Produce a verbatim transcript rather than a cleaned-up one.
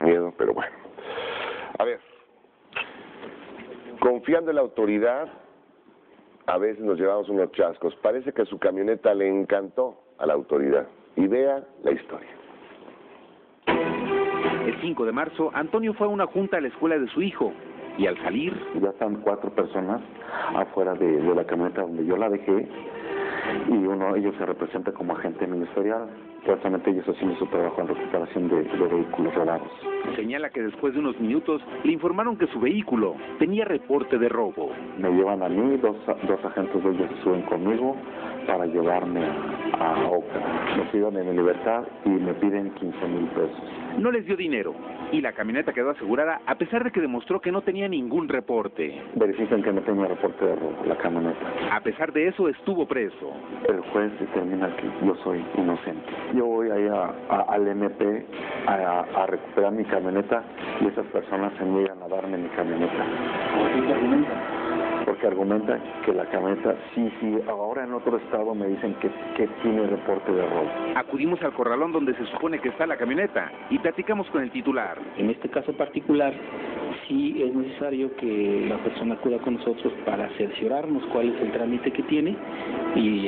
miedo, pero bueno. A ver, confiando en la autoridad, a veces nos llevamos unos chascos. Parece que su camioneta le encantó a la autoridad. Y vea la historia. El cinco de marzo, Antonio fue a una junta a la escuela de su hijo. Y al salir... Ya están cuatro personas afuera de, de la camioneta donde yo la dejé. Y uno ellos se representa como agente ministerial. Supuestamente ellos haciendo su trabajo en recuperación de, de vehículos robados. Señala que después de unos minutos le informaron que su vehículo tenía reporte de robo. Me llevan a mí, dos, dos agentes de ellos suben conmigo para llevarme a, a Oca. Me piden en libertad y me piden quince mil pesos. No les dio dinero y la camioneta quedó asegurada a pesar de que demostró que no tenía ningún reporte. Verifican que no tenía reporte de robo la camioneta. A pesar de eso estuvo preso. El juez determina que yo soy inocente. Yo voy ahí a, a, al M P a, a recuperar mi camioneta y esas personas se niegan a darme mi camioneta. ¿Por qué argumentan? Porque argumentan que la camioneta, sí, sí, ahora en otro estado me dicen que, que tiene reporte de robo. Acudimos al corralón donde se supone que está la camioneta y platicamos con el titular. En este caso particular, sí es necesario que la persona acuda con nosotros para cerciorarnos cuál es el trámite que tiene y